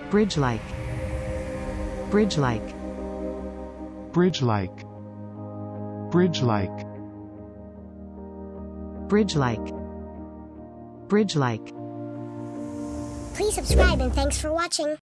bridgelike, bridgelike, bridgelike, bridgelike, bridgelike, bridgelike. Please subscribe and thanks for watching.